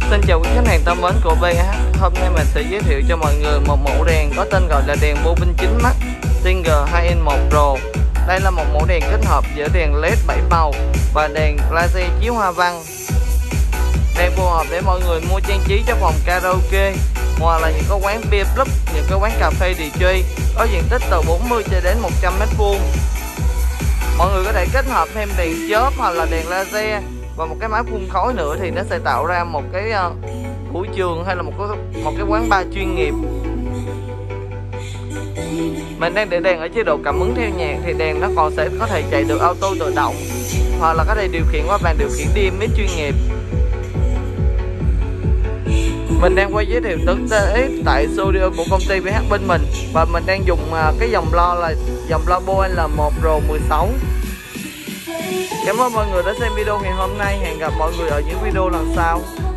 Xin chào quý khách hàng thân mến của VH. Hôm nay mình sẽ giới thiệu cho mọi người một mẫu đèn có tên gọi là đèn bobin 9 mắt Singer 2in1 Pro. Đây là một mẫu đèn kết hợp giữa đèn LED 7 màu và đèn laser chiếu hoa văn. Đèn phù hợp để mọi người mua trang trí cho phòng karaoke hoặc là những cái quán beer club, những cái quán cà phê DJ có diện tích từ 40 cho đến 100 m². Mọi người có thể kết hợp thêm đèn chớp hoặc là đèn laser và một cái máy phun khói nữa thì nó sẽ tạo ra một cái vũ trường hay là một cái quán bar chuyên nghiệp. Mình đang để đèn ở chế độ cảm ứng theo nhạc thì đèn nó còn sẽ có thể chạy được auto tự động hoặc là có thể điều khiển qua bàn điều khiển DMX chuyên nghiệp. Mình đang quay giới thiệu thực tế tại studio của công ty VH bên mình và mình đang dùng cái dòng loa là dòng loa Bowen L1 Pro 16. Cảm ơn mọi người đã xem video ngày hôm nay. Hẹn gặp mọi người ở những video lần sau.